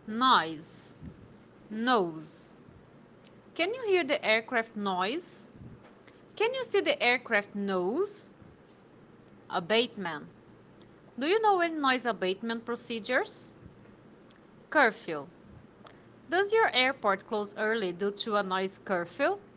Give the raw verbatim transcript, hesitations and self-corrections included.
Noise. Nose. Can you hear the aircraft noise? Can you see the aircraft nose? Abatement. Do you know any noise abatement procedures? Curfew. Does your airport close early due to a noise curfew?